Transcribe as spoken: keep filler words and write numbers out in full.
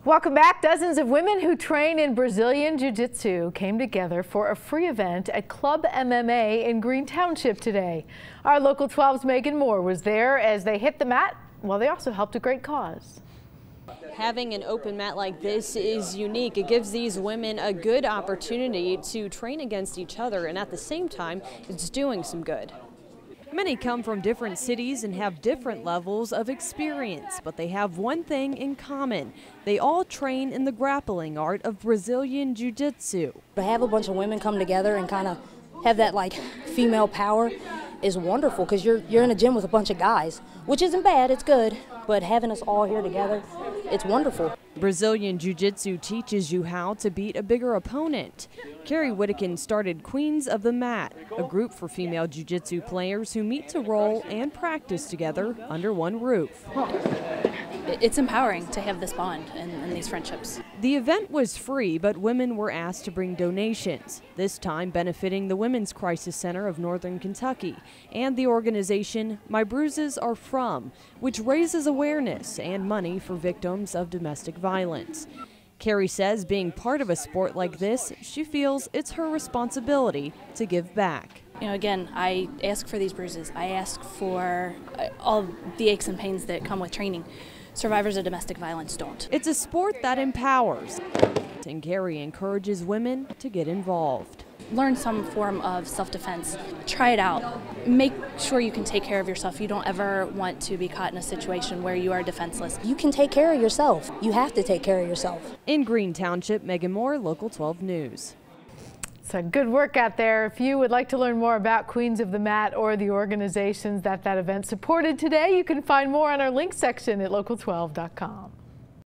Welcome back. Dozens of women who train in Brazilian Jiu-jitsu came together for a free event at Club M M A in Green Township today. Our Local twelve's Megan Moore was there as they hit the mat, while they also helped a great cause. Having an open mat like this is unique. It gives these women a good opportunity to train against each other, and at the same time, it's doing some good. Many come from different cities and have different levels of experience, but they have one thing in common. They all train in the grappling art of Brazilian Jiu-jitsu. To have a bunch of women come together and kind of have that like female power is wonderful, because you're, you're in a gym with a bunch of guys, which isn't bad, it's good, but having us all here together, it's wonderful. Brazilian Jiu-jitsu teaches you how to beat a bigger opponent. Keri Wittekind started Queens of the Mat, a group for female jiu-jitsu players who meet to roll and practice together under one roof. It's empowering to have this bond and, and these friendships. The event was free, but women were asked to bring donations, this time benefiting the Women's Crisis Center of Northern Kentucky and the organization My Bruises Are From, which raises awareness and money for victims of domestic violence. Keri says being part of a sport like this, she feels it's her responsibility to give back. You know, again, I ask for these bruises. I ask for all the aches and pains that come with training. Survivors of domestic violence don't. It's a sport that empowers, and Keri encourages women to get involved. Learn some form of self-defense. Try it out. Make sure you can take care of yourself. You don't ever want to be caught in a situation where you are defenseless. You can take care of yourself. You have to take care of yourself. In Green Township, Megan Moore, Local twelve News. It's a good work out there. If you would like to learn more about Queens of the Mat or the organizations that that event supported today, you can find more on our link section at local twelve dot com.